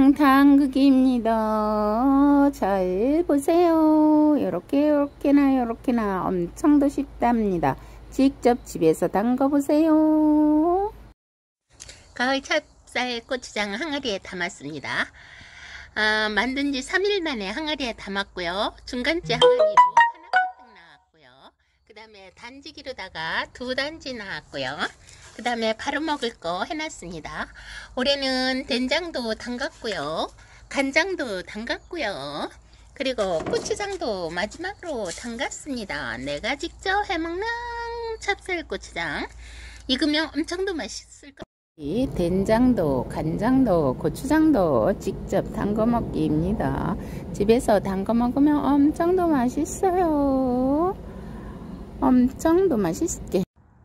고추장 담그기입니다. 잘 보세요. 요렇게나 엄청도 쉽답니다. 직접 집에서 담가 보세요. 가을 찹쌀 고추장 항아리에 담았습니다. 만든 지 3일 만에 항아리에 담았고요. 중간째 항아리로 하나 가득 나왔고요. 그 다음에 단지기로다가 2단지 나왔고요. 그 다음에 바로 먹을 거 해놨습니다. 올해는 된장도 담갔고요. 간장도 담갔고요. 그리고 고추장도 마지막으로 담갔습니다. 내가 직접 해먹는 찹쌀 고추장. 익으면 엄청도 맛있을 겁니다. 된장도 간장도 고추장도 직접 담궈 먹기입니다. 집에서 담궈 먹으면 엄청도 맛있어요. 엄청도 맛있게.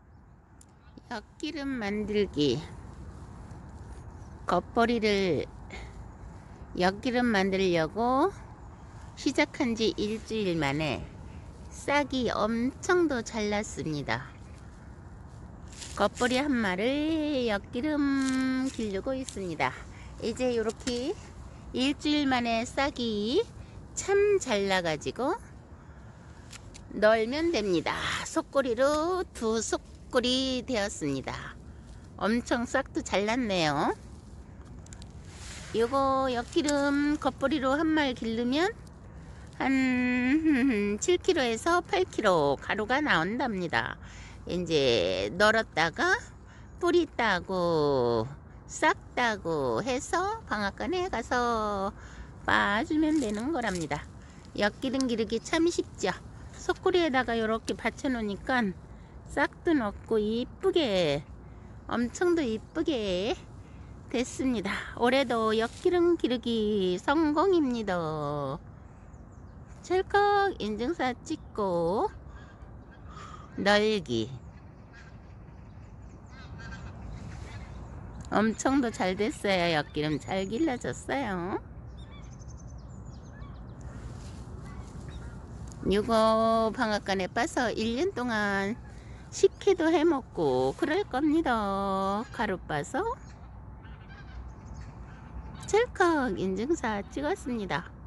엿기름 만들기. 겉벌이를 엿기름 만들려고 시작한 지 일주일 만에 싹이 엄청도 잘났습니다. 겉벌이 한 마를 엿기름 기르고 있습니다. 이제 이렇게 일주일 만에 싹이 참 잘나가지고 널면 됩니다. 속꼬리로 2속꼬리 되었습니다. 엄청 싹도 잘났네요. 요거 엿기름 겉벌이로 한 말 기르면 한 7kg에서 8kg 가루가 나온답니다. 이제 널었다가 뿌리 따고 싹 따고 해서 방앗간에 가서 빠주면 되는 거랍니다. 엿기름 기르기 참 쉽죠. 속꼬리에다가 이렇게 받쳐 놓으니까 싹도 넣고 이쁘게 엄청도 이쁘게 됐습니다. 올해도 엿기름 기르기 성공입니다. 찰칵 인증사 찍고 널기. 엄청도 잘 됐어요. 엿기름 잘 길러졌어요. 이거 방앗간에 빠서 1년 동안 식혜도 해먹고 그럴 겁니다. 가루 빠서 찰칵 인증사 찍었습니다.